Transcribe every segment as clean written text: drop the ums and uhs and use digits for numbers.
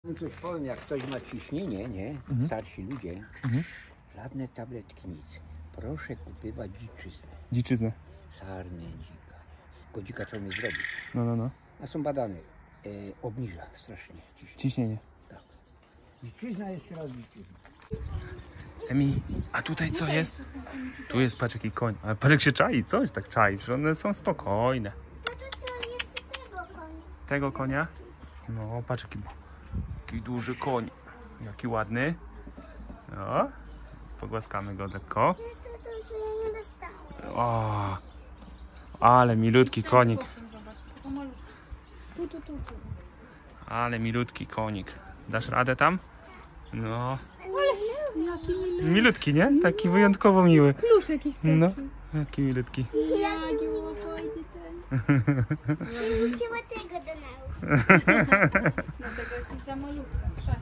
Coś powiem, jak ktoś ma ciśnienie, nie? Starsi ludzie, żadne tabletki, nic. Proszę kupywać dziczyznę. Dziczyznę. Sarnę, dzika. Godzika trzeba mi zrobić. No. A są badane. Obniża strasznie Ciśnienie. Tak. Dziczyzna, jeszcze raz dziczyzna. Emi, a tutaj co jest? Tu jest, patrz jaki koń. Ale patrz jak się czai, coś tak czai, że one są spokojne. Tego konia? No, patrz jaki duży koń. Jaki ładny. O, pogłaskamy go lekko. O, ale milutki konik. Ale milutki konik. Dasz radę tam? No. Milutki, nie? Taki wyjątkowo miły. Plusz jakiś taki. No, jaki milutki. Jaki było fajny ten. Chciała tego do nauki. Dlatego jesteś za malutka.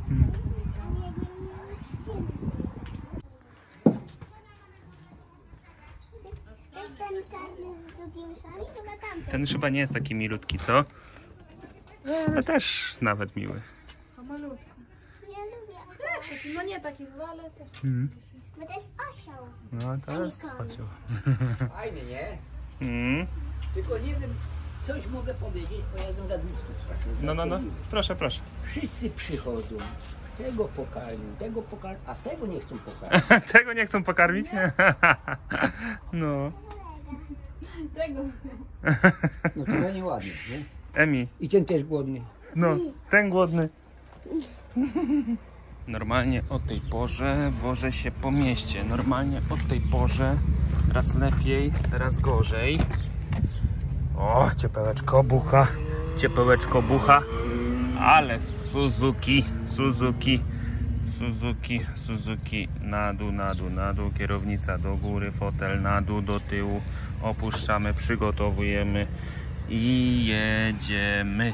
To jest ten czarny z drugim sami, chyba tamten. Ten chyba nie jest taki milutki, co? Ale też nawet miły. A malutko. Ja lubię Taki, no nie taki, ale też. bo to jest osioł. No to jest osioł. Fajny, nie? Mm. Tylko nie wiem, coś mogę powiedzieć, bo ja jestem zadłużny strasznie. No. Proszę. Wszyscy przychodzą. Tego pokarmią, tego pokarmią, a tego nie chcą pokarmić. Tego nie chcą pokarmić? No. Tego. No to ja nieładnie, nie? Emi, I ten też głodny. no, ten głodny. Normalnie o tej porze wożę się po mieście. Normalnie o tej porze raz lepiej, raz gorzej. O, ciepełeczko bucha. Ale Suzuki. Na dół, kierownica do góry, fotel na dół, do tyłu. Opuszczamy, przygotowujemy i jedziemy.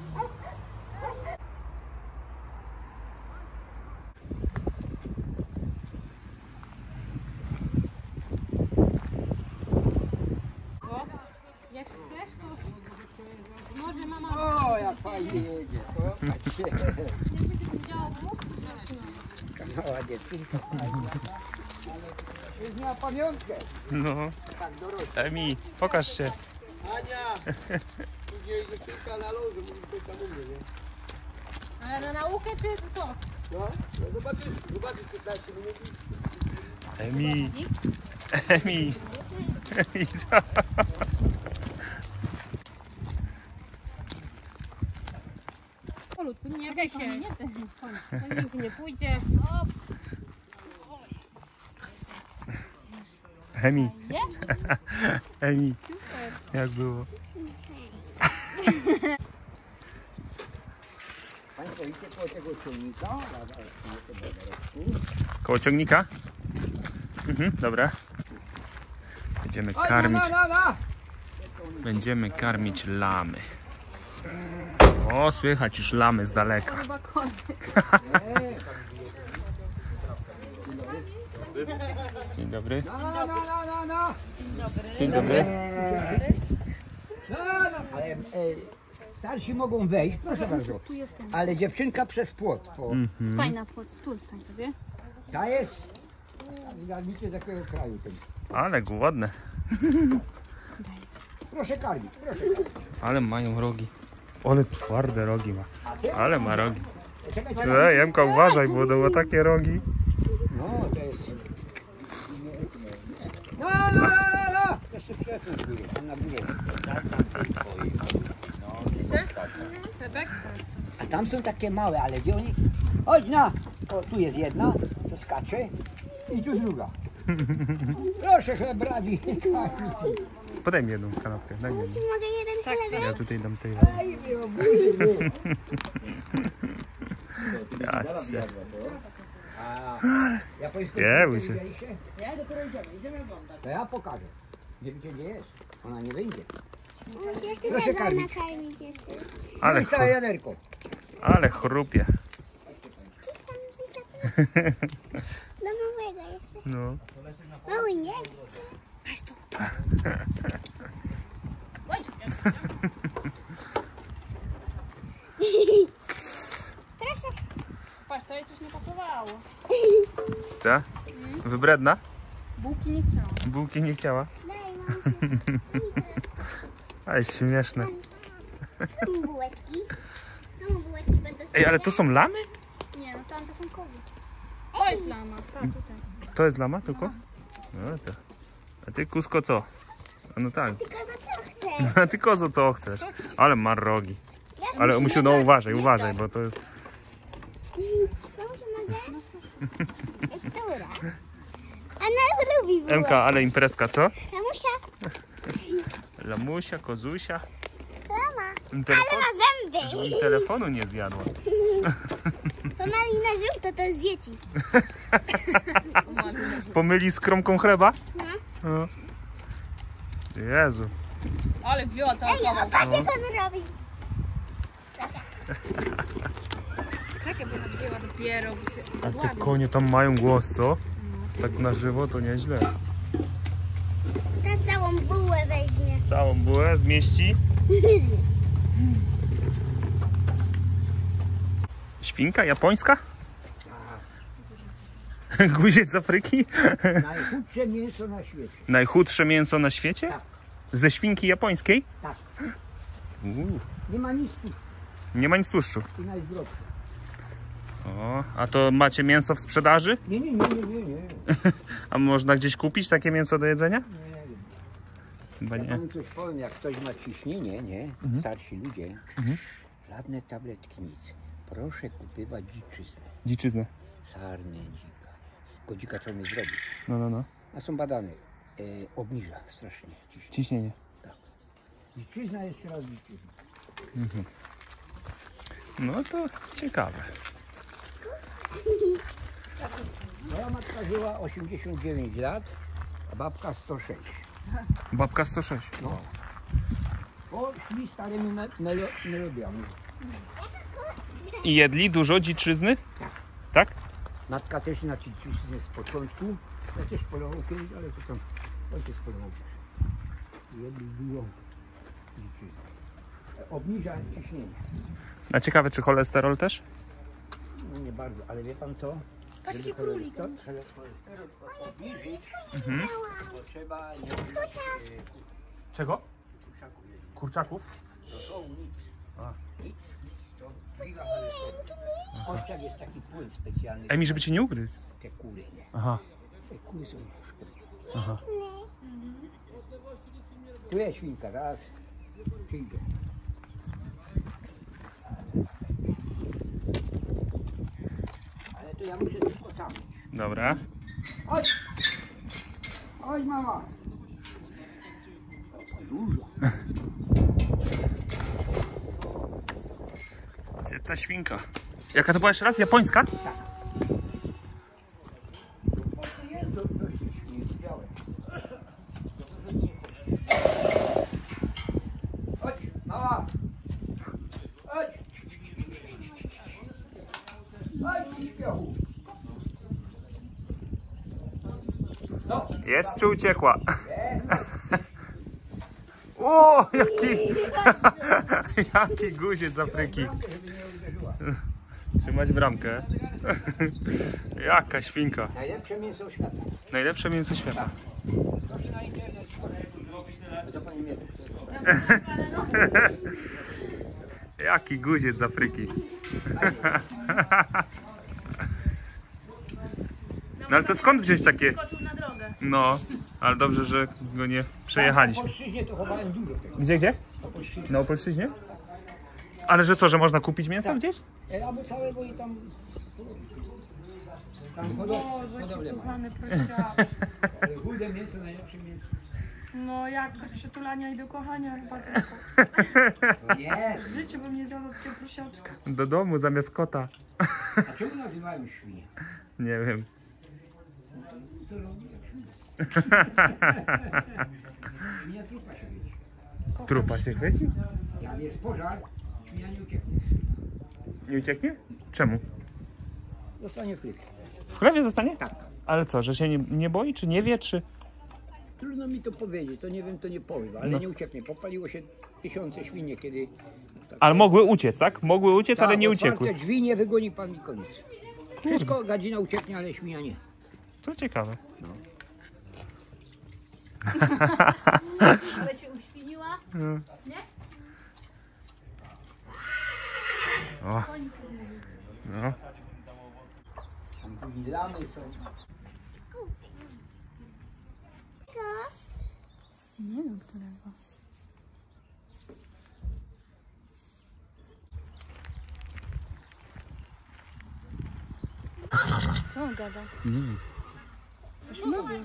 O, jak chcesz, to może mama... O, jak fajnie jedzie. Popatrzcie. Jak będzie widziała dwóch? Mała dziewczynka fajna. Ale już miała pamiątkę. No, Tak, dorośła. Emi, pokaż się. Ania! Później dziewczynka na loży, mówi to tam umie, nie? Ale na naukę czy co? No zobaczysz 15 minut. Emi, co? Polutku, nie czekaj się. Nie ten koń. Nigdzie nie pójdzie. Emi, jak było? Państwo idzie po tego ciągnika. Koło ciągnika? Dobra. Będziemy karmić lamy. O, słychać już lamy z daleka. Chyba kozy. Dzień dobry. No. Dzień dobry. Ale starsi mogą wejść, proszę bardzo. Tu jest ten. Ale dziewczynka przez płot. Stań na płot. Tu stań sobie. Ta jest. Zgadnijcie z jakiego kraju ten. Ale głodne. Proszę karmić, proszę. Ale mają rogi. Ale twarde rogi ma. Ale ma rogi. Czekajcie. Jemka, uważaj, bo to ma takie rogi. No, to jest... No! Jeszcze przesuń góry, tam na górze. Sebek? A tam są takie małe, ale gdzie oni... Chodź na! O, tu jest jedna, co skacze. I tu druga. Proszę chlebradzi. Podaj mi jedną kanapkę. Daj mi jedną. Czy mogę jeden chlebek? Ja tutaj dam tej. Ej, wy obuzy, wy. Ja Jemy się. Nie, dopiero idziemy oglądać. To ja pokażę. Gdzie wiecie, gdzie jest? Ona nie wyjdzie. Muszę jeszcze Proszę tego karmić. nakarmić jeszcze. Ale, No i całe janerko. ale chrupie. Do małego jeszcze. No. Mały nie? Masz tu. Proszę Patrz, to jej coś nie pasowało. Co? Wybredna? Bułki nie chciałam. Bułki nie chciała? Daj, mam. Ale śmieszne. Są bułeczki. Są bułeczki będą. Ej, ale to są lamy? Nie, no tam to są kozy. To jest lama, tak, tutaj. To jest lama tylko? No to. A ty, Kusko, co? No tak. Tylko za co chcę? A ty, Kozo, co chcesz? Ale ma rogi. Ale musisz, no uważaj, bo to jest... Może mogę? Która? Ona lubi bułeczki. Emka, ale imprezka, co? Lamusia. Lamusia, Kozusia. Lama. Ale Telefon... ma zęby. Żeby mi telefonu nie zjadła. To malina żółta, to jest dzieci. Pomyli z kromką chleba? No. No. Jezu. Ale wzięła cały Ej, a kawał. patrz jak on robi. Czekaj, bo ona wzięła dopiero. By się A te odładnie. konie tam mają głos, co? Tak na żywo to nieźle. Ta całą bułę weźmie. Całą bułę zmieści. Świnka japońska? Guziec z Afryki? Najchudsze mięso na świecie. Najchudsze mięso na świecie? Tak. Ze świnki japońskiej? Tak. Uuu, Nie ma nic tu nie ma nic tłuszczu. i najzdrowsze. O, a to macie mięso w sprzedaży? Nie. A można gdzieś kupić takie mięso do jedzenia? Nie wiem. Chyba Ja nie. panu coś powiem, jak ktoś ma ciśnienie, nie? Starsi ludzie, żadne tabletki, nic. Proszę kupywać dziczyznę. Dziczyznę. Sarnę, dzika. Tylko dzika trzeba mieć zrobić. No. A są badane. Obniża strasznie ciśnienie. Ciśnienie. Tak. Dziczyzna, jeszcze raz dziczyzna. No to ciekawe. Moja matka żyła 89 lat, a babka 106. Babka 106. No. Bo szli starymi melodiami. I jedli dużo dziczyzny? Tak? Matka też na dziczyznę z początku. Ja też polował kiedyś, ale to tam ojciec polował. Jedli dużo dziczyzny. Obniża ciśnienie. A ciekawe, czy cholesterol też? No nie bardzo, ale wie pan co? Patrz, Żeby jaki królik. cholesterol obniżyć, to trzeba nie robić Czego? kurczaków. Kurczaków? To są nic. A. Nic. To dźwiga cholesterol. W kościach jest taki płyn specjalny. Emi, żeby cię nie ugryzł. Te kury, nie? Aha. Te kury są szkodliwe. Aha. Tu jest świnka, raz. Przyjdzie. Ale to ja muszę tylko sam. Dobra. Chodź! Chodź, mama! Dużo. Gdzie ta świnka? Jaka to była jeszcze raz? Japońska? Jest dość białe. Chodź, mama! Chodź! Chodź, śpiochu! No, Jest czy uciekła? O, jaki guziec z Afryki. żeby nie uderzyła. Trzymać bramkę. Jaka świnka. Najlepsze mięso świata. Najlepsze mięso świata. Proszę na internet spojrzeć. To pani mnie tu chce. Jaki guziec z Afryki. No ale to skąd wziąć takie? Skoczył na drogę. No, ale dobrze, że go nie przejechaliśmy. Na Polszczyźnie to chowałem dużo tego. Gdzie? Na Polszczyźnie. Na Opolszczyźnie? Ale że co, że można kupić mięso gdzieś? Albo całego i tam... Tam hodowlę ma. Kochany prosiak. Ale chude mięso, najlepsze mięso. No jak do przytulania i do kochania chyba tylko. To nie. W życiu bym nie zjadła takiego prosiaczka. Do domu zamiast kota. A czemu nazywają świnie? Nie wiem. Co robi jak świnia? Świnia trupa się wiedzie. Trupa się chwyci? Jak jest pożar, świnia nie ucieknie. Nie ucieknie? Czemu? Zostanie w chlepie. W chlewie zostanie? Tak. Ale co, że się nie boi, czy nie wie, czy... Trudno mi to powiedzieć, to nie wiem, to nie powiem, ale No. nie ucieknie. Popaliło się tysiące świnie, kiedy Tak. Ale mogły uciec, tak? Mogły uciec, ale nie otwarte uciekły. drzwi nie wygoni pan mi koniec. Wszystko gadzina ucieknie, ale świnia nie. To ciekawe. Ale się uświniła. Nie? O. No. Tam byli lamy są. Nie wiem, którego. Co on gada? Nie. Coś mówi.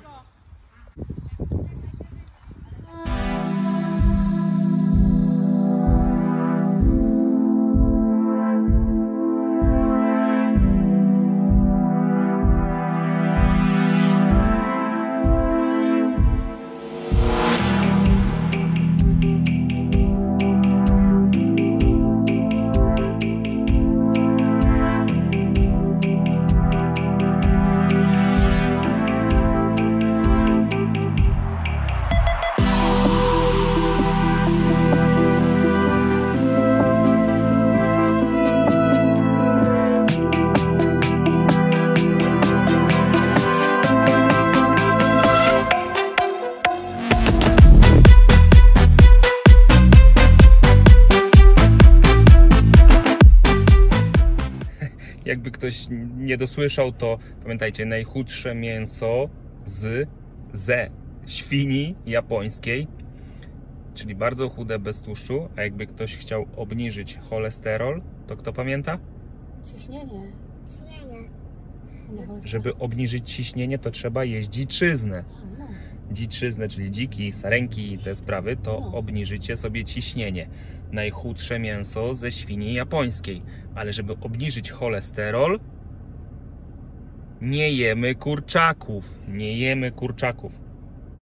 Jakby ktoś nie dosłyszał, to pamiętajcie, najchudsze mięso ze świni japońskiej, czyli bardzo chude, bez tłuszczu. A jakby ktoś chciał obniżyć cholesterol, to kto pamięta? Ciśnienie. Śnienie. Żeby obniżyć ciśnienie, to trzeba jeść dziczyznę. No. Dziczyznę, czyli dziki, sarenki i te sprawy, to No. obniżycie sobie ciśnienie. Najchudsze mięso ze świni japońskiej. Ale żeby obniżyć cholesterol, nie jemy kurczaków. Nie jemy kurczaków.